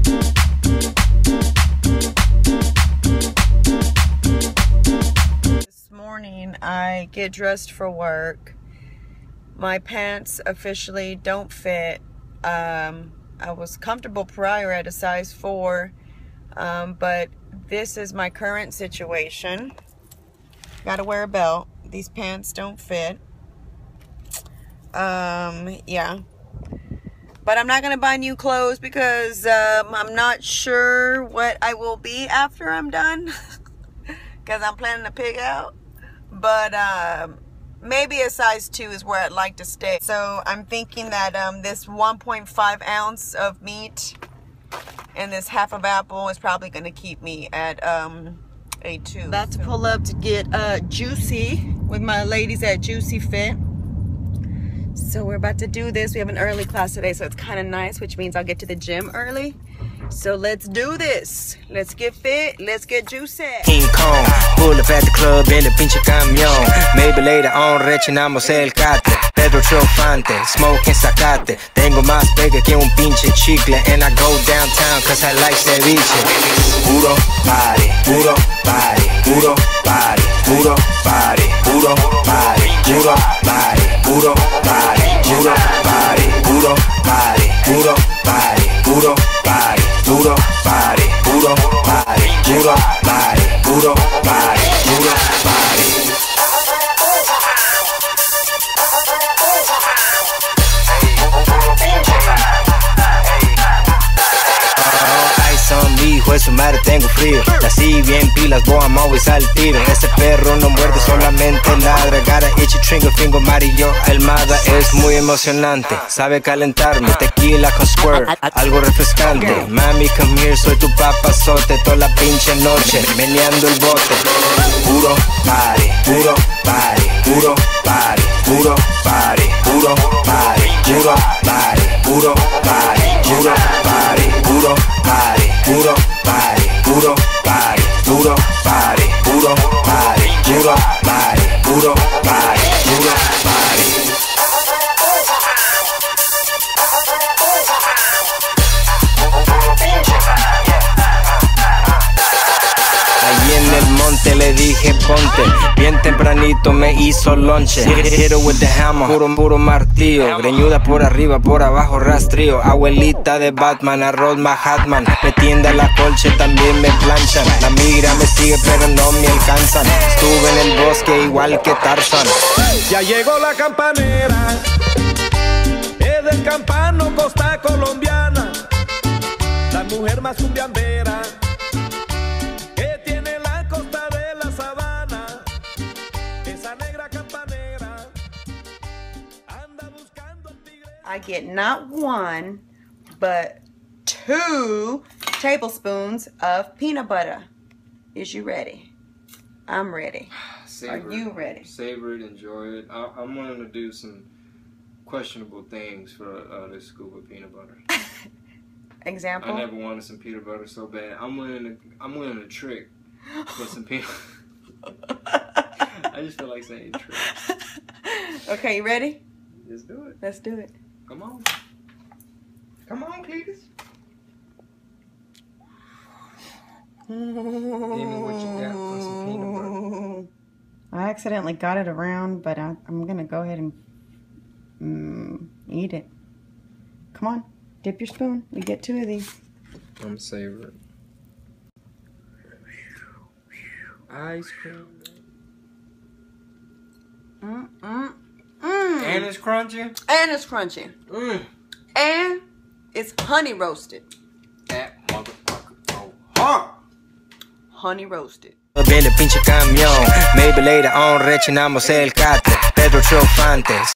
This morning I get dressed for work. My pants officially don't fit. I was comfortable prior at a size 4, but this is my current situation. Gotta wear a belt. These pants don't fit. Yeah. But I'm not gonna buy new clothes because I'm not sure what I will be after I'm done. Because I'm planning to pig out. But maybe a size 2 is where I'd like to stay. So I'm thinking that this 1.5 ounce of meat and this half of apple is probably going to keep me at a 2. About to pull up to get Juicy with my ladies at Juicy Fit. So we're about to do this. We have an early class today, so it's kind of nice, which means I'll get to the gym early. So let's do this. Let's get fit. Let's get juicy. King Kong, pull up at the club en el pinche camión. Maybe later on rechinamos el catre. Pedro triunfante, smoking zacate. Tengo más pega que un pinche chicle. And I go downtown cause I like ceviche. Puro Pari, puro Pari, puro Pari, puro Pari, puro Pari, puro Pari, puro Pari, puro Pari, puro Pari, puro Pari, puro Pari. Puro Pari, puro Pari, puro Pari, puro Pari, puro Pari. Son mi hijo de su madre, tengo frío. Nací bien pilas, boy, I'm always al tiro. Ese perro no muerde, solamente ladra. Gotta itch a Chingo, fingo amarillo. El Mada es muy emocionante, sabe calentarme. Tequila con squirt, algo refrescante. Mami, come here, soy tu papazote. Toda la pinche noche, meneando el bote. Puro Pari, puro Pari, puro Pari, puro Pari, puro Pari, puro Pari, puro Pari, puro Pari, puro Pari. Puro Pari, puro Pari, puro Pari, puro Pari, puro Pari, puro Pari, puro Pari. Ahí en el monte le dije ponte, bien tempranito me hizo lonche. Hit it with the hammer, puro martillo. Greñuda por arriba, por abajo rastrillo. Abuelita de Batman, arroz Mahatman. Me tiende la colche, también me planchan. La migra me sigue pero no me alcanzan. Estuve en el bosque igual que Tarzan. Ya llegó la campanera, es del campano costa colombiana. La mujer más cumbiambera que tiene la costa de la sabana. Esa negra campanera anda buscando el tigre. I get not 1, but 2 tablespoons of peanut butter. Is you ready? I'm ready. Are you ready? Savor it, enjoy it. I'm willing to do some questionable things for this scoop of peanut butter. Example? I never wanted some peanut butter so bad. I'm willing to trick with some peanut. I just feel like saying trick. Okay, you ready? Let's do it. Let's do it. Come on. Come on, Cletus. Give me what you got for some peanut butter. I accidentally got it around, but I'm gonna go ahead and eat it. Come on, dip your spoon. We get 2 of these. I'm savoring. Ice cream. And it's crunchy. And it's crunchy. And it's honey roasted. That motherfucker go hard. Honey roasted. En el pinche camión, maybe later on rechinamos el catre. Pedro triunfante.